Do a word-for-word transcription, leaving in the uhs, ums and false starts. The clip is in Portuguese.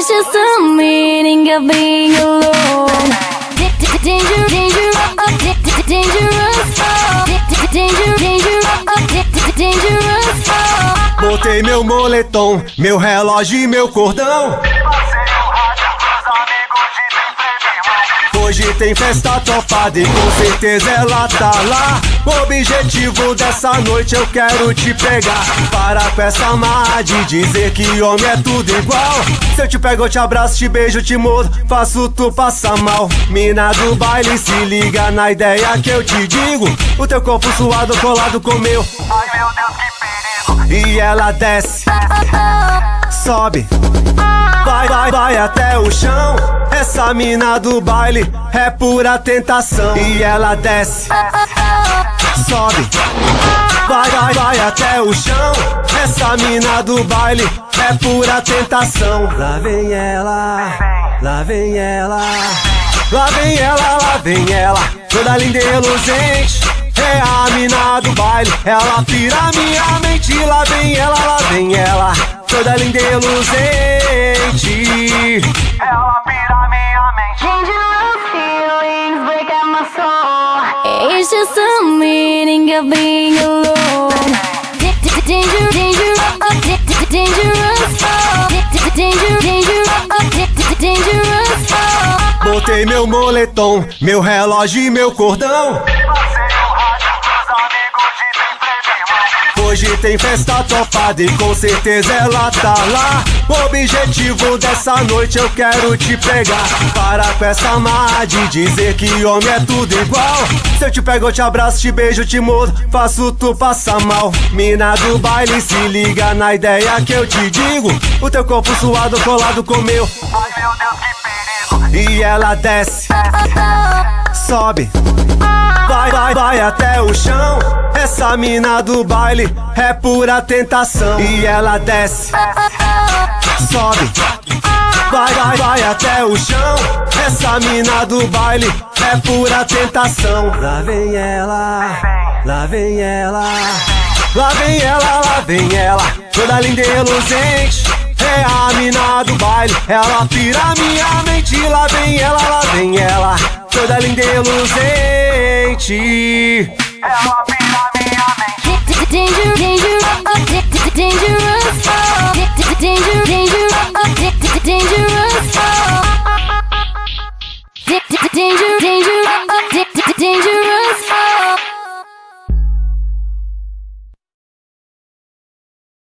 It's just a meaning of being alone. Danger, danger, dangerous, danger, danger, dangerous. Botei meu moletom, meu relógio e meu cordão. Hoje tem festa topada e com certeza ela tá lá. O objetivo dessa noite eu quero te pegar. Para com essa marra de dizer que homem é tudo igual. Se eu te pego, eu te abraço, te beijo, te mordo, faço tu passar mal. Mina do baile, se liga na ideia que eu te digo. O teu corpo suado colado com meu. Ai meu Deus, que perigo. E ela desce, sobe, vai, vai, vai até o chão. Essa mina do baile é pura tentação. E ela desce, sobe, vai, vai, vai até o chão. Essa mina do baile é pura tentação. Lá vem ela, lá vem ela, lá vem ela, lá vem ela, toda linda e reluzente. É a mina do baile, ela pira minha mente. Lá vem ela, lá vem ela, toda linda e reluzente. Ela pira minha mente. Dangerous feelings break out my soul. It's just a meaning of being alone. Danger, danger, dangerous, danger, danger, dangerous. Botei meu moletom, meu relógio e meu cordão. Hoje tem festa topada e com certeza ela tá lá. O objetivo dessa noite eu quero te pegar. Para com essa marra de dizer que homem é tudo igual. Se eu te pego, eu te abraço, te beijo, te mordo, faço tu passar mal. Mina do baile, se liga na ideia que eu te digo. O teu corpo suado colado com meu. Ai meu Deus, que perigo. E ela desce, sobe, vai, vai, vai até o chão. Essa mina do baile é pura tentação. E ela desce, sobe, vai, vai, vai até o chão. Essa mina do baile é pura tentação. Lá vem ela, lá vem ela, lá vem ela, lá vem ela, toda linda e reluzente. É a mina do baile, ela pira minha mente. Lá vem ela, lá vem ela, toda linda e reluzente. Ela